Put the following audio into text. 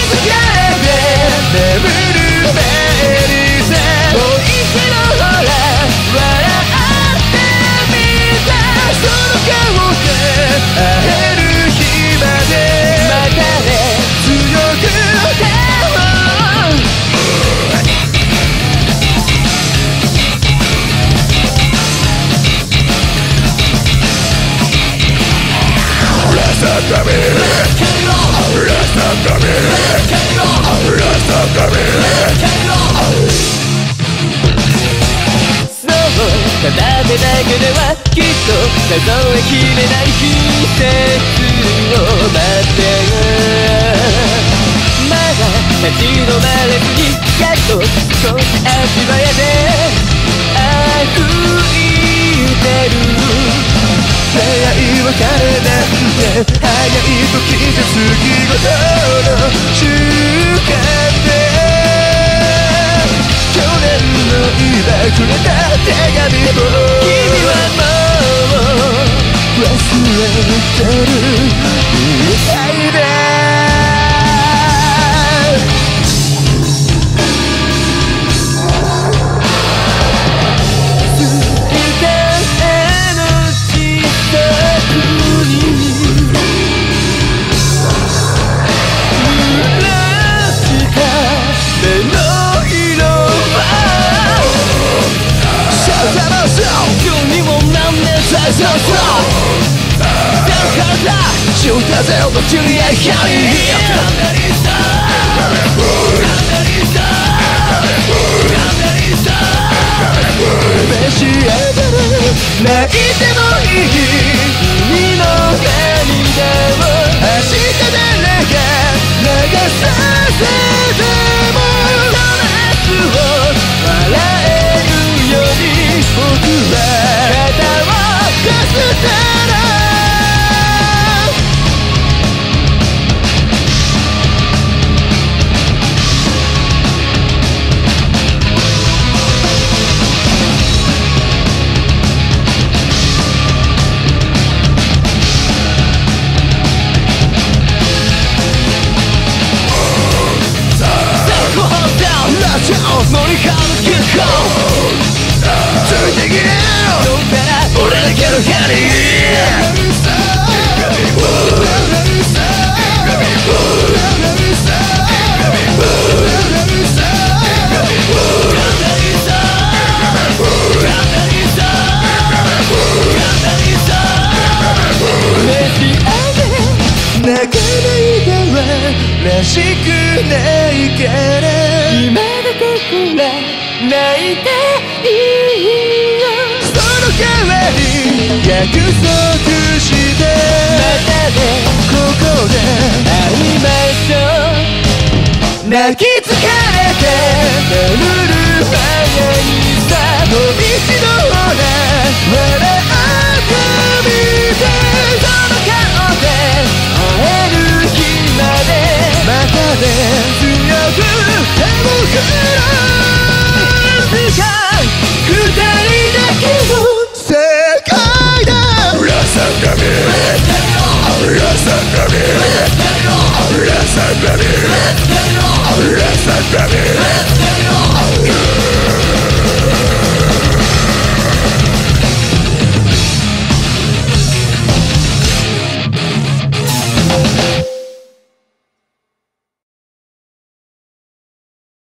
疲れて眠る前にさもう一度ほら笑ってみたその顔で会える日までまたね強く手をただでだけではきっと数えきれない季節を待ってまだ立ち止まれずにやっと少し足早で歩いてる出会い別れなんて早い時じゃ過ぎごとの習慣で去年の今くれた手紙も君はもう忘れてるみたいだ就在这我今夜看你召し上がる泣いてもいい君の涙を明日誰が流させてもその明日を笑えるように僕は肩を貸したら森から結構ついてきなよどうかな俺だけの部屋に泣かないではらしくないから今だから泣いていいよその代わり約束してまたねここで会いましょう泣き疲れて眠る前にさもう一度ほら笑ってみてその顔で会える日までまたね強く手を振ろう